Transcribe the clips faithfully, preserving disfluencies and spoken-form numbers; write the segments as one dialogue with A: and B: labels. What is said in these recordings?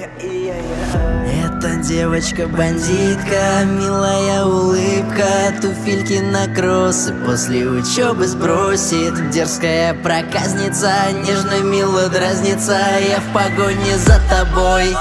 A: Эта девочка-бандитка, милая улыбка, туфельки на кроссы после учебы сбросит. Дерзкая проказница, нежно мило дразнится, я в погоне за тобой.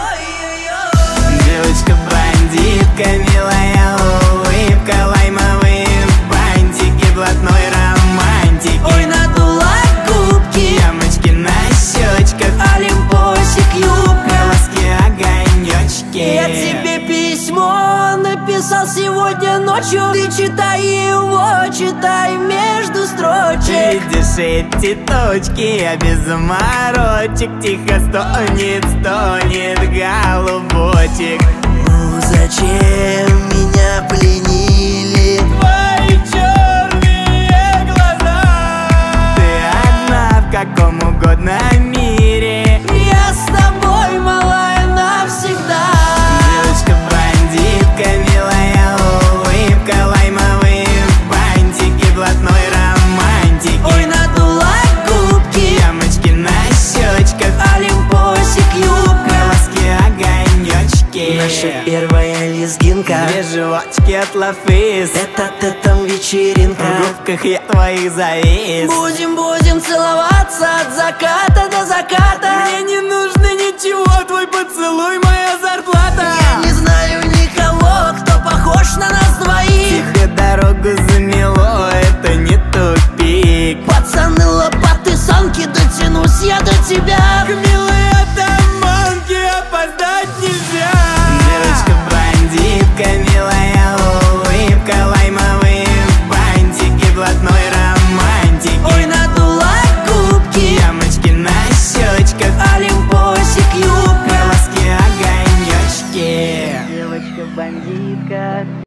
B: Девочка-бандитка, милая улыбка, лаймовые бантики, блатной романтики.
A: Ой, надула губки,
B: ямочки на щечках,
A: олимпосик, юбка,
B: глазки, огонечки.
A: Я тебе письмо написал сегодня ночью, ты читай его, читай между строчек.
B: Видишь эти точки, я без заморочек, тихо стонет, стонет голубочек.
A: Ну зачем меня пленили
B: твои черные глаза? Ты одна в каком угодно мире,
A: я с тобой, малая, навсегда.
B: Девочка-бандитка, милая улыбка, лаймовые бантики, блатной романтики.
A: Ой, надула губки,
B: ямочки на щечках,
A: олимпосик, юбка,
B: глазки, огонечки.
A: наша первая лезгинка,
B: две животики от лафис,
A: это-то-там вечеринка.
B: в губках я твоих завис.
A: Будем-будем целоваться от заката до заката.
B: Мне не нужно ничего, твой поцелуй моя зарплата.
A: Я не знаю никого, кто похож на нас двоих.
B: Тебе дорогу замело, это не тупик.
A: Пацаны, лопаты, санки, дотянусь я до тебя.
B: К милой атаманке опоздать нельзя. Девочка-бандитка, милая улыбка, лаймовые бантики, блатной романтики.
A: Ой, надула губки,
B: ямочки на щечках,
A: олимпосик, юбка,
B: глазки, огонечки.
A: девочка-бандитка.